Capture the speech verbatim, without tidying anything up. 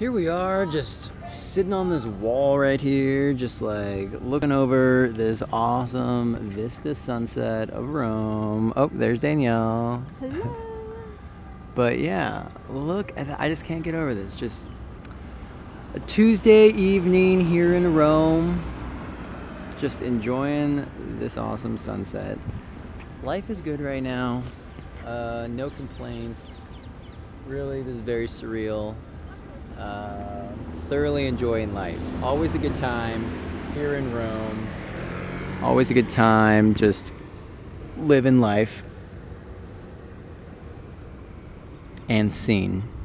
Here we are, just sitting on this wall right here, just like looking over this awesome vista sunset of Rome. Oh, there's Danielle. Hello. But yeah, look at that. I just can't get over this. Just a Tuesday evening here in Rome, just enjoying this awesome sunset. Life is good right now. Uh, no complaints. Really, this is very surreal. Uh, thoroughly enjoying life. Always a good time here in Rome. Always a good time just living life and scene.